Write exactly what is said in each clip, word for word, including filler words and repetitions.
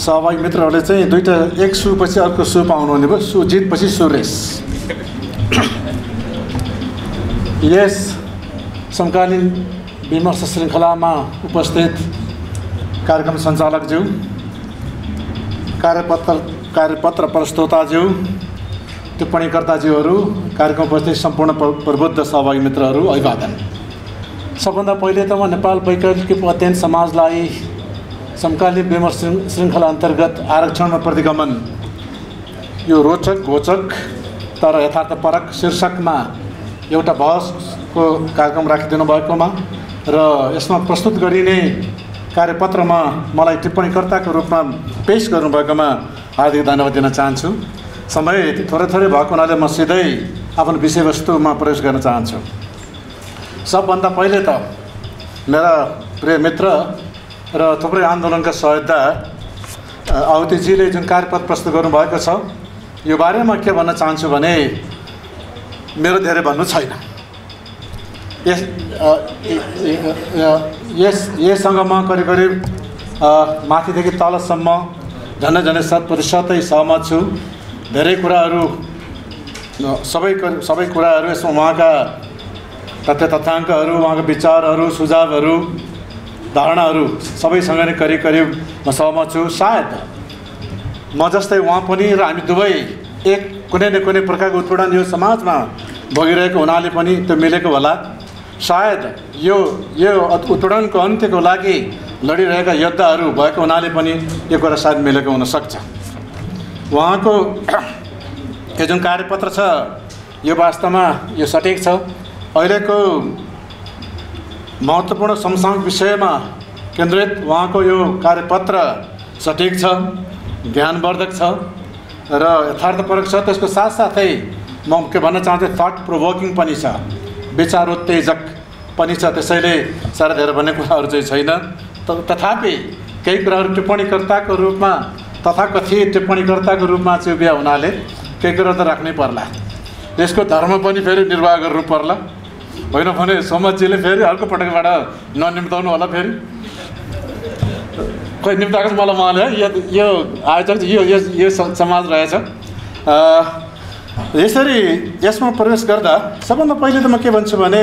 सहभागी मित्रहरूले चाहिँ दुईटा एक सुपछि अर्को सु पाउनु हुने भयो। सु जितपछि सुरेश। यस समकालीन विमर्श श्रृङ्खलामा उपस्थित कार्यक्रम सञ्चालकज्यू, कार्यपत्र कार्यपत्र प्रस्तोताज्यू, टिप्पणीकर्ताज्यूहरू, कार्यक्रम उपस्थित सम्पूर्ण प्रबुद्ध सहभागी मित्रहरू, अभिवादन। सबभन्दा पहिले त म नेपाल वैकल्पिक अध्ययन समाजलाई समकालीन विमर्श श्रृङ्खला अन्तर्गत आरक्षणमा प्रतिगमन यो रोचक घोचक तर यथार्थपरक शीर्षकमा एउटा बहसको कार्यक्रम राखिदिनु भएकोमा र यसमा प्रस्तुत गरिने कार्यपत्रमा मलाई टिप्पणीकर्ताको रूपमा पेश गर्नुभएकोमा हार्दिक धन्यवाद दिन चाहन्छु। समय थोरै थोरै भएको हुनाले म सिधै आफ्नो विषयवस्तुमा प्रवेश गर्न चाहन्छु। सबभन्दा पहिले त मेरा प्रिय मित्र र थुप्रै आन्दोलनका सहयोद्धा आहुतिजीले जुन कार्यपत्र प्रस्तुत गर्नुभएको छ यो बारेमा के भन्न चाहन्छु भने मेरो धेरै भन्नु छैन। यस यस यससँग म करिब करिब माथिदेखि तलसम्म झन्डै झन्डै शत प्रतिशतै सहमत छु। धेरै कुराहरू सबै सबै कुराहरू यसमा उहाँका तथ्य तथ्याङ्कहरू, उहाँका विचारहरू, सुझावहरू, धारणाहरू सबैसँग नै करिब करिब म सहमत छु। सायद म जस्तै उहाँ पनि र हामी दुवै एक कुनै न कुनै प्रकारको उत्पीडन यो समाजमा भोगिरहेको हुनाले पनि त्यो मिलेको होला। सायद यो यो उत्पीडनको अन्त्यको लागि लडिरहेका योद्धाहरू भएको हुनाले पनि यो कुरा सायद मिलेको हुनसक्छ। उहाँको यो जुन कार्यपत्र छ यो वास्तवमा यो सठिक छ। अहिलेको महत्त्वपूर्ण समसामयिक विषयमा केन्द्रित उहाँको यो कार्यपत्र सठिक छ, ज्ञानवर्धक छ र यथार्थपरक छ। त्यसको साथसाथै म के भन्न चाहन्छु, थट प्रोभोकिङ पनि छ, विचारोत्तेजक पनि छ। त्यसैले साह्रै धेरै भन्ने कुराहरू चाहिँ छैन। तथापि केही कुराहरू टिप्पणीकर्ताको रूपमा तथाकथित टिप्पणीकर्ताको रूपमा चाहिँ उभिया हुनाले केही कुरा त राख्नै पर्ला। यसको धर्म पनि फेरि निर्वाह गर्नु पर्ला, होइन भने समाजजीले फेरि अर्को पटकबाट ननिम्ताउनु होला। फेरि खोइ निम्ताएको छ मलाई उहाँले यो यो आयोजक यो यो समाज रहेछ। यसरी यसमा प्रवेश गर्दा सबभन्दा पहिले त म के भन्छु भने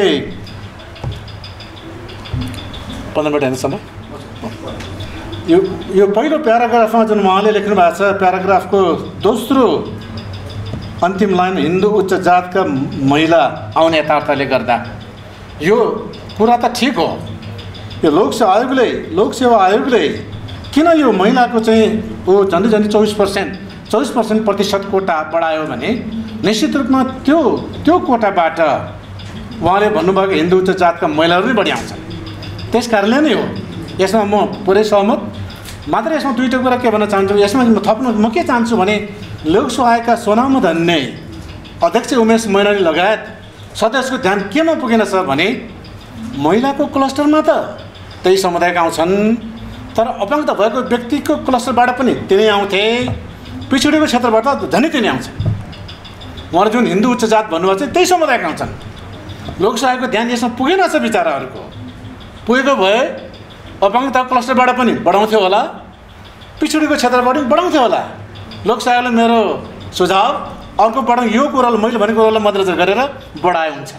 पन्ध्र मिनट हेर्नुसम्म यो यो पहिलो प्याराग्राफमा जुन उहाँले लेख्नु भएको छ, प्याराग्राफको दोस्रो अन्तिम लाइन, हिन्दू उच्च जातका महिला आउने यथार्थले गर्दा, यो कुरा त ठिक हो। यो लोकसेवा आयोगले लोकसेवा आयोगले किन यो महिलाको चाहिँ ओ झन्डै झन्डै चौबिस पर्सेन्ट चौबिस पर्सेन्ट प्रतिशत कोटा बढायो भने निश्चित रूपमा त्यो त्यो कोटाबाट उहाँले भन्नुभएको हिन्दू उच्च जातका महिलाहरू नै बढी आउँछन्। त्यस कारणले नै हो। यसमा म पुरै सहमत। मात्र यसमा दुईवटा कुरा के भन्न चाहन्छु, यसमा म थप्नु म के चाहन्छु भने लोकसेवा आयोगका स्वनामधन्य अध्यक्ष उमेश मैनाली लगायत सदस्यको ध्यान केमा पुगेन छ भने महिलाको क्लस्टरमा त त्यही समुदायका आउँछन्, तर अपाङ्गता भएको व्यक्तिको क्लस्टरबाट पनि तिनै आउँथे, पिछडिएको क्षेत्रबाट झनै तिनै आउँछ। उहाँले जुन हिन्दू उच्च जात भन्नुभएको छ त्यही समुदायका आउँछन्। लोकसेवा आयोगको ध्यान यसमा पुगेन छ विचाराहरूको। पुगेको भए अपाङ्गता क्लस्टरबाट पनि बढाउँथ्यो होला, पिछडिएको क्षेत्रबाट पनि बढाउँथ्यो होला। लोकसेवा आयोगले मेरो सुझाव अर्को पटक यो कुरालाई मैले भनेको कुरालाई मध्यनजर गरेर बढाए हुन्छ।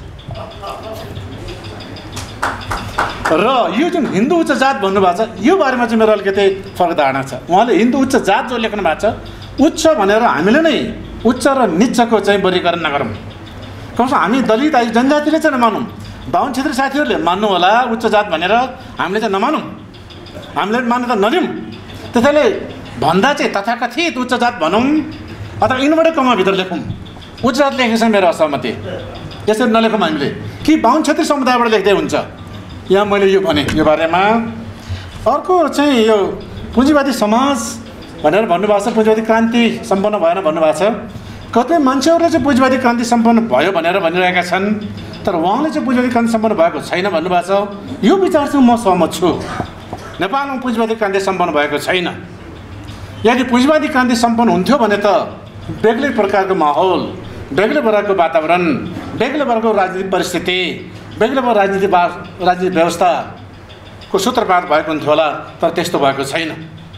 र यो जुन हिन्दू उच्च जात भन्नुभएको छ यो बारेमा चाहिँ मेरो अलिकति फरक धारणा छ। उहाँले हिन्दू उच्च जात जो लेख्नु भएको छ, उच्च भनेर हामीले नै उच्च र निच्चको चाहिँ वर्गीकरण नगरौँ। कमसेकम हामी दलित आदि जनजातिले चाहिँ नमानौँ, बाहुन क्षेत्रीय साथीहरूले मान्नु होला उच्च जात भनेर, हामीले चाहिँ नमानौँ, हामीले मान्यता नदिउँ। त्यसैले भन्दा चाहिँ तथाकथित उच्च जात भनौँ अथवा यिनबाटै कमाभित्र लेखौँ। उच्च जात लेखेको छ मेरो असहमति। यसरी नलेखौँ हामीले कि बाहुन क्षेत्रीय समुदायबाट लेख्दै हुन्छ। यहाँ मैले यो भने यो बारेमा। अर्को चाहिँ यो पुँजीवादी समाज भनेर भन्नुभएको छ, पुँजीवादी क्रान्ति सम्पन्न भएन भन्नुभएको छ। कतिपय मान्छेहरूले चाहिँ पुँजीवादी क्रान्ति सम्पन्न भयो भनेर भनिरहेका छन्, तर उहाँले चाहिँ पुँजीवादी क्रान्ति सम्पन्न भएको छैन भन्नुभएको छ। यो विचारसँग म सहमत छु। नेपालमा पुँजीवादी क्रान्ति सम्पन्न भएको छैन। यदि पुँजीवादी क्रान्ति सम्पन्न हुन्थ्यो भने त बेग्लै प्रकारको माहौल, बेग्लै प्रकारको वातावरण, बेग्लै प्रकारको राजनीतिक परिस्थिति, बेग्लै प्रकारको राजनीतिक राजनीतिक व्यवस्थाको सूत्रपात भएको हुन्थ्यो होला, तर त्यस्तो भएको छैन।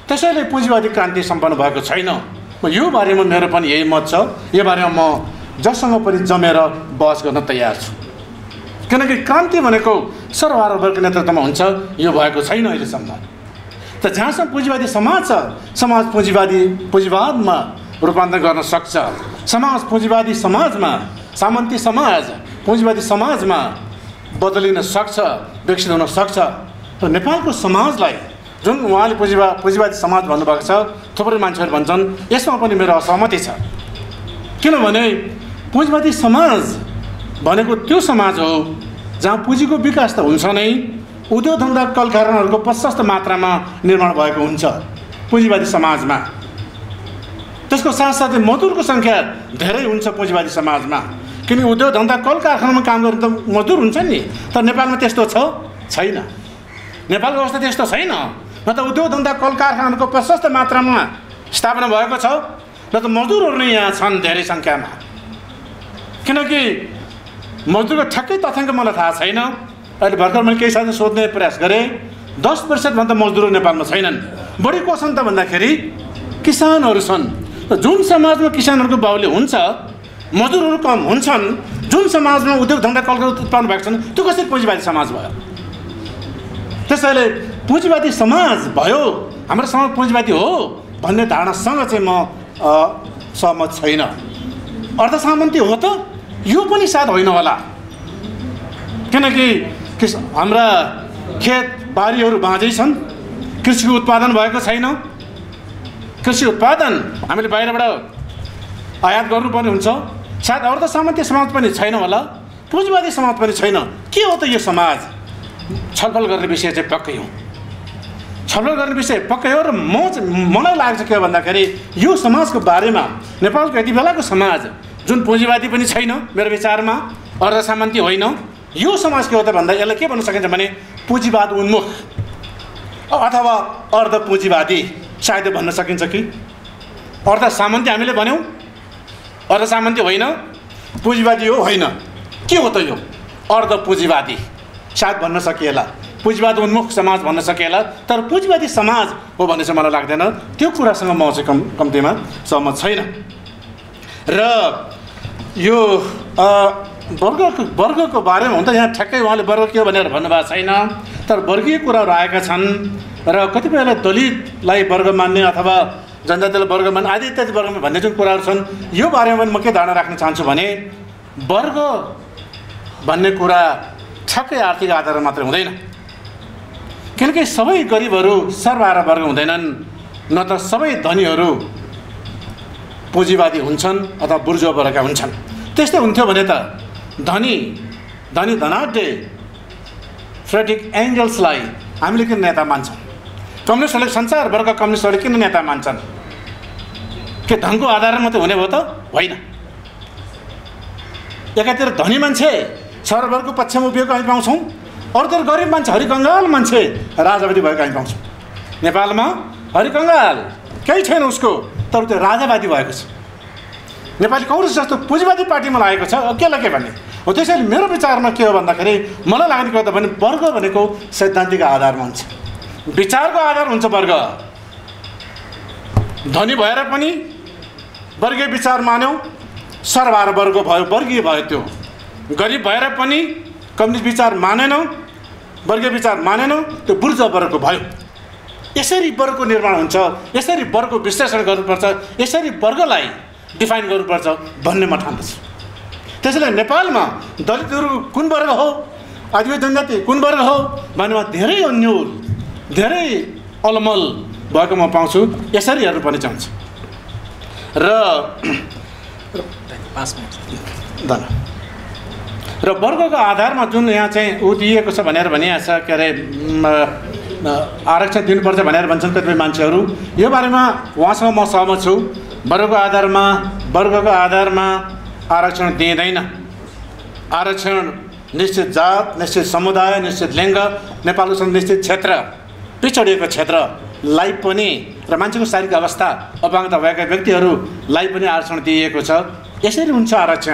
त्यसैले पुँजीवादी क्रान्ति सम्पन्न भएको छैन। यो बारेमा मेरो पनि यही मत छ। यो बारेमा म जससँग पनि जमेर बहस गर्न तयार छु, किनकि क्रान्ति भनेको सर्वहारावर्गको नेतृत्वमा हुन्छ, यो भएको छैन अहिलेसम्म। त जहाँसम्म पुँजीवादी समाज छ, समाज पुँजीवादी पुँजीवादमा रूपान्तरण गर्न सक्छ। समाज पुँजीवादी समाजमा, सामन्ती समाज पुँजीवादी समाजमा बदलिन सक्छ, विकसित हुन सक्छ। र नेपालको समाजलाई जुन उहाँले पुँजीवा पुँजीवादी समाज भन्नुभएको छ, थुप्रै मान्छेहरू भन्छन्, यसमा पनि मेरो असहमति छ। किनभने पुँजीवादी समाज भनेको त्यो समाज हो जहाँ पुँजीको विकास त हुन्छ नै, उद्योग धन्दा कल कारखानाहरूको प्रशस्त मात्रामा निर्माण भएको हुन्छ पुँजीवादी समाजमा। त्यसको साथसाथै मजदुरको सङ्ख्या धेरै हुन्छ पुँजीवादी समाजमा, किनकि उद्योग धन्दा कल कारखानामा काम गर्ने त मजदुर हुन्छ नि। तर नेपालमा त्यस्तो छ छैन। नेपालको अवस्था त्यस्तो छैन। न त उद्योग धन्दा कल कारखानाको प्रशस्त मात्रामा स्थापना भएको छ, न त मजदुरहरू नै यहाँ छन् धेरै सङ्ख्यामा। किनकि मजदुरको ठ्याक्कै तथ्याङ्क मलाई थाहा छैन। अहिले भर्खर मैले केही साथी सोध्ने प्रयास गरेँ, दस प्रतिशतभन्दा मजदुरहरू नेपालमा छैनन्। बढी को छन् त भन्दाखेरि किसानहरू छन्। जुन समाजमा किसानहरूको बाहुल्य हुन्छ, मजदुरहरू कम हुन्छन्, जुन समाजमा उद्योग धन्दा कल उत्पादन भएको छन्, त्यो कसरी पुँजीवादी समाज भयो? त्यसैले पुँजीवादी समाज भयो, हाम्रो समाज पुँजीवादी हो भन्ने धारणासँग चाहिँ म सहमत छैन। अर्धसामन्ती हो त यो पनि सायद होइन होला, किनकि हाम्रा खेत बारीहरू बाँझै छन्, कृषिको उत्पादन भएको छैन। कृषि उत्पादन हामीले बाहिरबाट आयात गर्नुपर्ने हुन्छ। सायद अर्धसामन्ती समाज पनि छैन होला, पुँजीवादी समाज पनि छैन। के हो त यो समाज? छलफल गर्ने विषय चाहिँ पक्कै हो, छलफल गर्ने विषय पक्कै हो। र म मलाई लाग्छ के भन्दाखेरि यो समाजको बारेमा नेपालको यति बेलाको समाज जुन पुँजीवादी पनि छैन मेरो विचारमा, अर्धसामन्ती होइन, यो समाज के हो त भन्दा यसलाई के भन्न सकिन्छ भने पुँजीवाद उन्मुख अथवा अर्ध पुँजीवादी सायद भन्न सकिन्छ कि अर्धसामन्ती हामीले भन्यौँ, अर्धसामन्ती होइन, पुँजीवादी हो होइन, के हो त यो? अर्ध पुँजीवादी सायद भन्न सकिएला, पुँजीवाद उन्मुख समाज भन्न सकिएला। तर पुँजीवादी समाज हो भन्ने चाहिँ मलाई लाग्दैन। त्यो कुरासँग म चाहिँ कम कम्तीमा सहमत छैन। र यो वर्गको वर्गको बारेमा हुन्छ, यहाँ ठ्याक्कै उहाँले वर्ग के हो भनेर भन्नुभएको छैन, तर वर्गीय कुराहरू आएका छन्। र कतिपयलाई दलितलाई वर्ग मान्ने अथवा जनजातिलाई वर्ग मान्ने आदि इत्यादि वर्गमा भन्ने जुन कुराहरू छन्, यो बारेमा पनि म के धारणा राख्न चाहन्छु भने वर्ग भन्ने कुरा ठ्याक्कै आर्थिक आधार मात्रै हुँदैन, किनकि सबै गरिबहरू सर्वहारा वर्ग हुँदैनन्, न त सबै धनीहरू पुँजीवादी हुन्छन् अथवा बुर्जुवा वर्गका हुन्छन्। त्यस्तै हुन्थ्यो भने त धनी धनी धनाढ्य फ्रेडरिक एङ्गल्सलाई हामीले किन नेता मान्छौँ? कम्युनिस्टहरूले संसारभरका कम्युनिस्टहरूले किन नेता मान्छन्? के धनको आधारमा मात्रै हुने भयो त? होइन। एकातिर धनी मान्छे सर्वरको पक्षमा उभिएको हामी पाउँछौँ, अरूतिर गरिब मान्छे हरिकङ्गाल मान्छे राजावादी भएको हामी पाउँछौँ। नेपालमा हरिकङ्गाल केही छैन उसको, तर त्यो राजावादी भएको छ। नेपाली काङ्ग्रेस जस्तो पुँजीवादी पार्टीमा लागेको छ, केलाई के भन्ने हो? त्यसैले मेरो विचारमा के हो भन्दाखेरि मलाई लाग्ने कुरा त भने वर्ग भनेको सैद्धान्तिक आधारमा हुन्छ, विचारको आधार हुन्छ वर्ग। धनी भएर पनि वर्गीय विचार मान्यौँ, सर्वहारा वर्ग भयो, वर्गीय भयो। त्यो गरिब भएर पनि कम्युनिस्ट विचार मानेनौँ, वर्गीय विचार मानेनौँ, त्यो बुर्जुवा वर्गको भयो। यसरी वर्गको निर्माण हुन्छ, यसरी वर्गको विश्लेषण गर्नुपर्छ, यसरी वर्गलाई डिफाइन गर्नुपर्छ भन्ने म ठान्दछु। त्यसैले नेपालमा दलितहरू कुन वर्ग हो, आदिवासी जनजाति कुन वर्ग हो भन्नेमा धेरै अन्यल, धेरै अलमल भएको म पाउँछु। यसरी हेर्नु पनि चाहन्छ। र र वर्गको आधारमा जुन यहाँ चाहिँ ऊ दिएको छ भनेर भनिएको छ, के अरे आरक्षण दिनुपर्छ भनेर भन्छन् कतिपय मान्छेहरू। यो बारेमा उहाँसँग म सहमत छु। वर्गको आधारमा वर्गको आधारमा आरक्षण दिँदैन। आरक्षण निश्चित जात, निश्चित समुदाय, निश्चित लिङ्ग, नेपालको निश्चित क्षेत्र, पिछडिएको क्षेत्रलाई पनि र मान्छेको शारीरिक अवस्था अपाङ्गता भएका व्यक्तिहरूलाई पनि आरक्षण दिइएको छ। यसरी हुन्छ आरक्षण।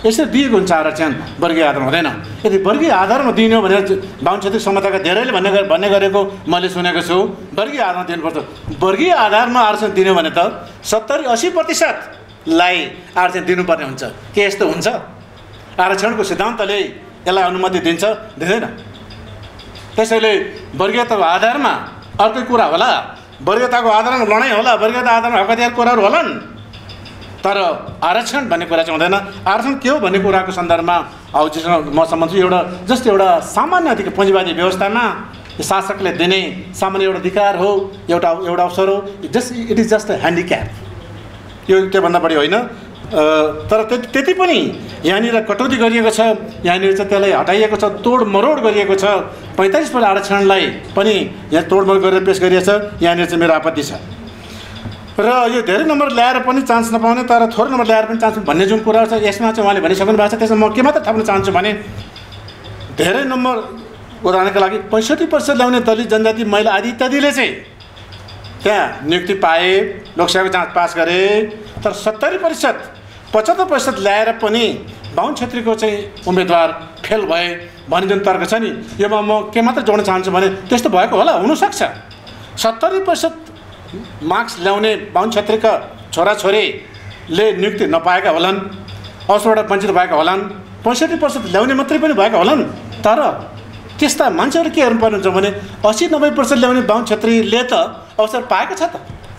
यसरी दिएको हुन्छ आरक्षण, वर्गीय आधारमा हुँदैन। यदि वर्गीय आधारमा दिने हो भनेर बाहुन क्षेत्रीय समताका धेरैले भन्ने भन्ने गरेको मैले सुनेको छु, वर्गीय आधारमा दिनुपर्छ। वर्गीय आधारमा आरक्षण दिने भने त सत्तरी असी प्रतिशतलाई आरक्षण दिनुपर्ने हुन्छ। के यस्तो हुन्छ? आरक्षणको सिद्धान्तले यसलाई अनुमति दिन्छ? दिँदैन। त्यसैले वर्गीयताको आधारमा अर्कै कुरा होला, वर्गीयताको आधारमा लडाइँ होला, वर्गीयता आधारमा हकअधिकार कुराहरू होलान्, तर आरक्षण भन्ने कुरा चाहिँ हुँदैन। आरक्षण के हो भन्ने कुराको सन्दर्भमा अब जसमा म सम्बन्ध एउटा जस्तो एउटा सामान्य अधिकार पुँजीवादी व्यवस्थामा शासकले दिने सामान्य एउटा अधिकार हो, एउटा एउटा अवसर हो। Just it is just a handicap, यो त्योभन्दा बढी होइन। तर त्यति त्यति पनि यहाँनिर कटौती गरिएको छ, यहाँनिर चाहिँ त्यसलाई हटाइएको छ, तोड मरोड गरिएको छ। पैँतालिस पर्सेन्ट आरक्षणलाई पनि यहाँ तोडमोड गरेर पेस गरिएको छ। यहाँनिर चाहिँ मेरो आपत्ति छ। र यो धेरै नम्बर ल्याएर पनि चान्स नपाउने तर थोरै नम्बर ल्याएर पनि चान्स भन्ने जुन कुरा छ, यसमा चाहिँ उहाँले भनिसक्नु भएको छ। त्यसमा म के मात्र थप्न चाहन्छु भने धेरै नम्बर उदाहरणका लागि पैँसठी प्रतिशत ल्याउने दलित जनजाति महिला आदि इत्यादिले चाहिँ त्यहाँ नियुक्ति पाए, लोकसेवाको जाँच पास गरे। तर सत्तरी प्रतिशत पचहत्तर प्रतिशत ल्याएर पनि बाहुन क्षेत्रीको चाहिँ उम्मेदवार फेल भए भन्ने जुन तर्क छ नि, योमा म के मात्र जोड्न चाहन्छु भने त्यस्तो भएको होला, हुनसक्छ। सत्तरी प्रतिशत मार्क्स ल्याउने बाहुन क्षेत्रीका छोराछोरीले नियुक्ति नपाएका होलान्, अवसरबाट वञ्चित भएका होलान्। पैँसठी प्रतिशत ल्याउने मात्रै पनि भएका होलान्। तर त्यस्ता मान्छेहरू के हेर्नुपर्ने हुन्छ भने असी नब्बे प्रतिशत ल्याउने बाहुन क्षेत्रीले त अवसर पाएको छ त।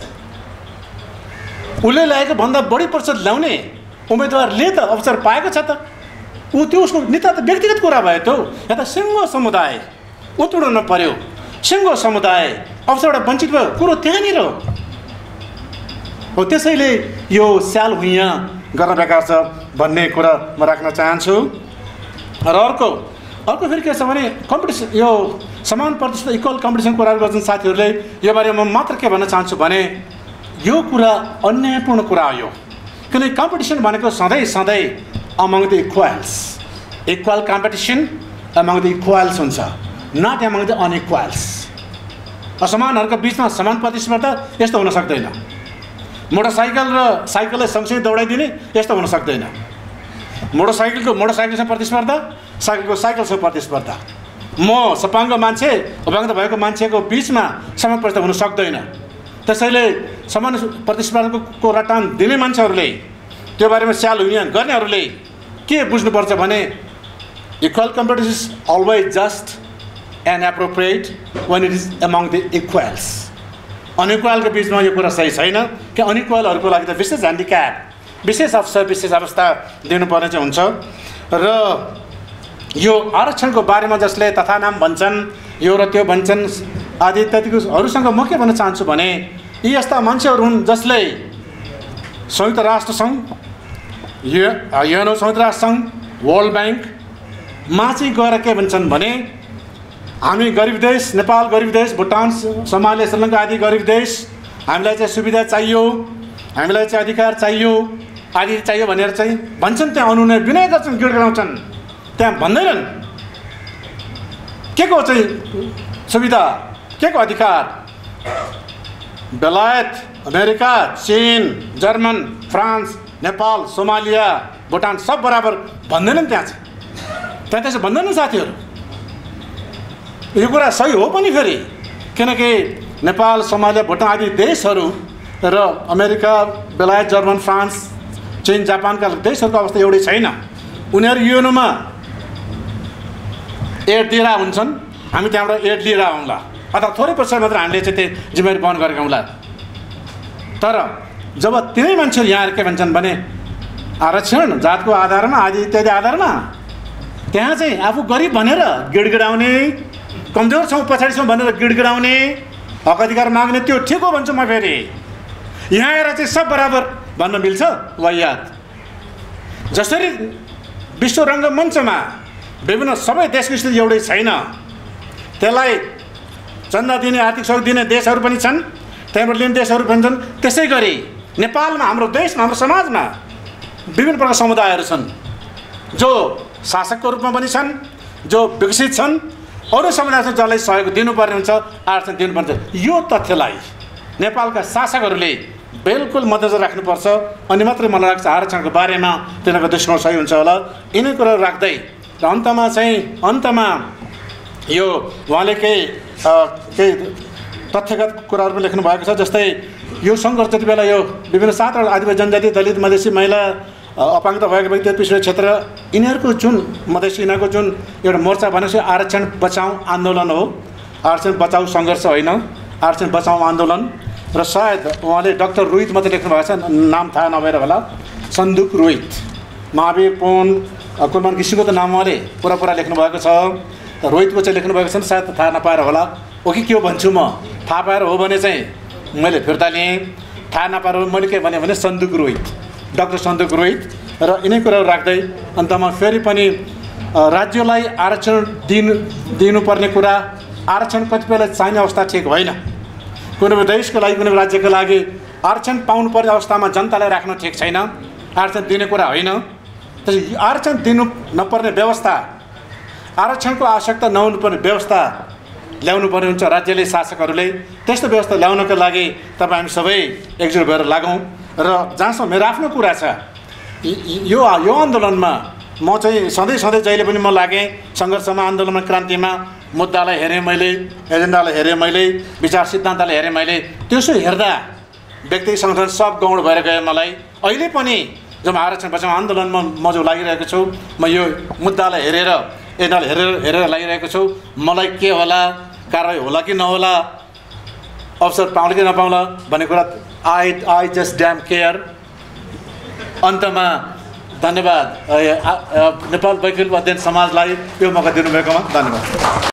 उसले ल्याएको भन्दा बढी प्रतिशत ल्याउने उम्मेदवारले त अवसर पाएको छ त। ऊ त्यो उसको नेता त व्यक्तिगत कुरा भयो त। यहाँ त सिङ्गो समुदाय उत्पन्न पर्यो, सिङ्गो समुदाय अवसरबाट वञ्चित भयो, कुरो त्यहाँनिर हो। त्यसैले यो स्याल भुइँया गर्न बेकार छ भन्ने कुरा म राख्न चाहन्छु। र अर्को अर्को फेरि के छ भने कम्पिटिसन, यो समान प्रतिस्पर्धा इक्वल कम्पिटिसन कुराहरू गर्छन् साथीहरूले। यो बारेमा म मात्र के भन्न चाहन्छु भने यो कुरा अन्यायपूर्ण कुरा हो यो। किनकि कम्पिटिसन भनेको सधैँ सधैँ among the equals, equal competition among the equals हुन्छ, नट अमङ द अनइक्वल्स। असमानहरूको बिचमा समान प्रतिस्पर्धा यस्तो हुन सक्दैन। मोटरसाइकल र साइकललाई सँगसँगै दौडाइदिने यस्तो हुन सक्दैन। मोटरसाइकलको मोटरसाइकलसँग प्रतिस्पर्धा, साइकलको साइकलसँग प्रतिस्पर्धा। म सपाङ्ग मान्छे अपाङ्ग भएको मान्छेको बिचमा समान प्रतिस्पर्धा हुन सक्दैन। त्यसैले समान प्रतिस्पर्धाको रटान दिने मान्छेहरूले, त्यो बारेमा स्याल हुइया गर्नेहरूले के बुझ्नुपर्छ भने equal competition is always just and appropriate when it is among the equals. अनइक्वलको बिचमा यो कुरा सही छैन कि अनइक्वलहरूको लागि त विशेष ह्यान्डिक्याप, विशेष अवसर, विशेष अवस्था दिनुपर्ने चाहिँ हुन्छ। र यो आरक्षणको बारेमा जसले तथा नाम भन्छन्, यो र त्यो भन्छन् आदि इत्यादिकोहरूसँग म के भन्न चाहन्छु भने यी यस्ता मान्छेहरू हुन् जसले संयुक्त राष्ट्र सङ्घ, युएनओ संयुक्त राष्ट्र सङ्घ, वर्ल्ड ब्याङ्कमा चाहिँ गएर के भन्छन् भने हामी गरिब देश, नेपाल गरिब देश, भुटान, सोमालिया, श्रीलङ्का आदि गरिब देश, हामीलाई चाहिँ सुविधा चाहियो, हामीलाई चाहिँ अधिकार चाहियो आदि चाहियो भनेर चाहिँ भन्छन्। त्यहाँ अनुनय विनय गर्छन्, गिडगिडाउँछन्। त्यहाँ भन्दैनन् के को चाहिँ सुविधा, के को अधिकार। बेलायत, अमेरिका, चीन, German, France, Nepal, Somalia, Bhutan सब बराबर भन्दैनन्। त्यहाँ चाहिँ त्यहाँ त्यसो भन्दैनन् साथीहरू। यो कुरा सही हो पनि फेरि, किनकि नेपाल, सोमालिया, भुटान आदि देशहरू र अमेरिका, बेलायत, जर्मन, फ्रान्स, चीन, जापानका देशहरूको अवस्था एउटै छैन। उनीहरू युएनओमा एड दिएर हुन्छन्, हामी त्यहाँबाट एड लिएर आउँला, अथवा थोरै पैसा मात्र हामीले चाहिँ त्यो जिम्मेवारी वहन गरेका हुँला। तर जब तिनै मान्छेहरू यहाँ के भन्छन् भने आरक्षण जातको आधारमा आदि इत्यादि आधारमा त्यहाँ चाहिँ आफू गरिब भनेर गिडगिडाउने, कमजोर छौँ, पछाडि छौँ भनेर गिडगिडाउने, हक अधिकार माग्ने, त्यो ठिक हो भन्छु म। फेरि यहाँ आएर चाहिँ सब बराबर भन्न मिल्छ? वाहियात। जसरी विश्व रङ्गमञ्चमा विभिन्न सबै देशको स्थिति एउटै छैन, त्यसलाई चन्दा दिने, आर्थिक सहयोग दिने देशहरू पनि छन्, त्यहाँबाट लिने देशहरू पनि छन्। त्यसै गरी नेपालमा, हाम्रो देशमा, हाम्रो समाजमा विभिन्न प्रकारका समुदायहरू छन् जो शासकको रूपमा पनि छन्, जो विकसित छन्, अरू समुदाय छ जसलाई सहयोग दिनुपर्ने हुन्छ, आरक्षण दिनुपर्ने हुन्छ। यो तथ्यलाई नेपालका शासकहरूले बिल्कुल मध्यनजर राख्नुपर्छ अनि मात्रै मलाई लाग्छ आरक्षणको बारेमा तिनीहरूको दृष्टिकोण सही हुन्छ होला। यिनै कुराहरू राख्दै र अन्तमा चाहिँ अन्तमा यो उहाँले केही केही तथ्यगत कुराहरू पनि लेख्नु भएको छ। जस्तै यो सङ्घर्ष जति बेला यो विभिन्न सातवटा आदिवासी जनजाति दलित मधेसी महिला अपाङ्गता भएको व्यक्ति पिछडित क्षेत्र यिनीहरूको जुन मधेसी यिनीहरूको जुन एउटा मोर्चा भनेपछि आरक्षण बचाऊ आन्दोलन हो, आरक्षण बचाऊ सङ्घर्ष होइन, आरक्षण बचाऊ आन्दोलन। र सायद उहाँले डाक्टर रोहित मात्रै लेख्नु भएको छ, नाम थाहा नभएर होला, सन्दुक रोहित, महावीर पुन कुलमान घिसिङको त नाम उहाँले पुरा पुरा लेख्नु भएको छ, रोहितको चाहिँ लेख्नु भएको छ सायद थाहा नपाएर होला। हो कि के हो भन्छु म, थाहा पाएर हो भने चाहिँ मैले फिर्ता लिएँ, थाहा नपाएर मैले के भने भने सन्दुक रोहित, डाक्टर सन्दुक रोहित। र यिनै कुराहरू राख्दै अन्तमा फेरि पनि राज्यलाई आरक्षण दिनु दिनुपर्ने कुरा, आरक्षण कतिपयलाई चाहिने अवस्था ठिक होइन। कुनै देशको लागि कुनै राज्यको लागि आरक्षण पाउनुपर्ने अवस्थामा जनतालाई राख्न ठिक छैन, आरक्षण दिने कुरा होइन। त्यसै आरक्षण दिनु नपर्ने व्यवस्था, आरक्षणको आवश्यकता नहुनुपर्ने व्यवस्था ल्याउनु पर्ने हुन्छ राज्यले, शासकहरूले। त्यस्तो व्यवस्था ल्याउनको लागि तपाईँ हामी सबै एकजुट भएर लागौँ। र जहाँसम्म मेरो आफ्नो कुरा छ, यो यो आन्दोलनमा म चाहिँ सधैँ सधैँ जहिले पनि म लागेँ सङ्घर्षमा, आन्दोलनमा, क्रान्तिमा। मुद्दालाई हेरेँ मैले, एजेन्डालाई हेरेँ मैले, विचार सिद्धान्तलाई हेरेँ मैले। त्यसो हेर्दा व्यक्तिगत सङ्गठन सब गौड भएर गयो मलाई। अहिले पनि जब आरक्षण बचाउ आन्दोलनमा म जो लागिरहेको छु, म यो मुद्दालाई हेरेर एजेन्डालाई हेरेर हेरेर लागिरहेको छु। मलाई के होला, कारवाही होला कि नहोला, अवसर पाउला कि नपाउला भन्ने कुरा I I just damn care. अन्तमा धन्यवाद नेपाल वैकल्पिक अध्ययन समाजलाई यो मौका दिनुभएकोमा धन्यवाद।